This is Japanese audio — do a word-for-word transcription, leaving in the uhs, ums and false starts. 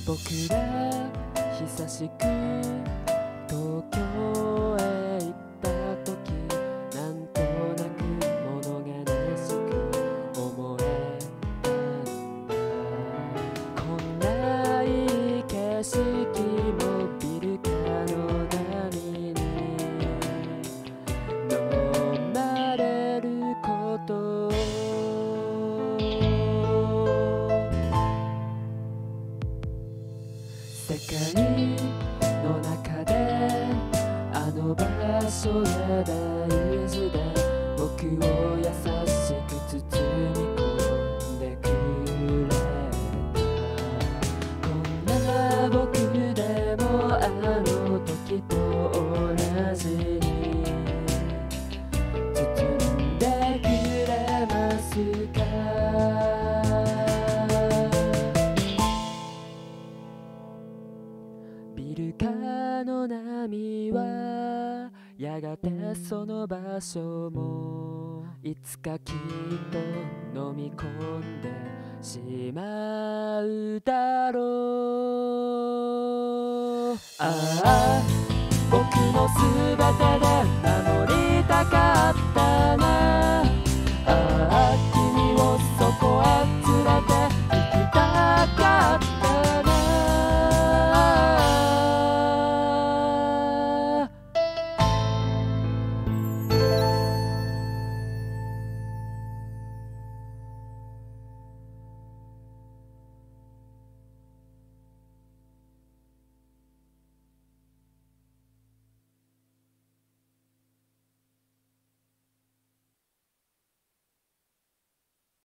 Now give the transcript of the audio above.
僕ら久しく東京へ行った時、なんとなく物悲しく思えたんだ。こんないい景色もビルかの波に飲まれることを、世界の中であの場所が大事だ。僕を優しく包み込んでくれた。こんな僕でもあの時と同じに包んでくれますか。ビルかの波はやがてその場所もいつかきっと飲み込んでしまうだろう。ああ、僕のすべてで守りたかっ